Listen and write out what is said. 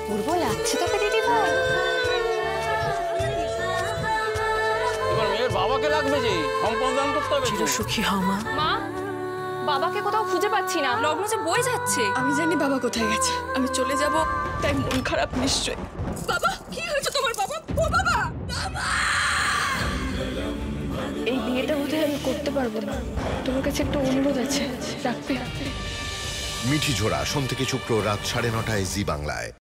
অপূর্ব লাগছে তোকে দিদি ভাই। এবার মেয়ের বাবাকে লাগবে যে সম্পাদন করতে হবে। চিরসুখী হও মা। মা, বাবাকে কোথাও খুঁজে পাচ্ছি না, লগ্ন যে বয়ে যাচ্ছে। আমি জানি বাবা কোথায় গেছে, আমি চলে যাব, তাই মন খারাপ নিশ্চয়ই। বাবা, কি হয়েছে তোমার? বাবা, ও বাবা, এই বিয়েটা বোধহয় আমি করতে পারবো না, তোমার কাছে একটা অনুরোধ আছে, রাখবে? মিঠি ঝোড়া সোম থেকে শুক্র রাত 9:30 জি বাংলায়।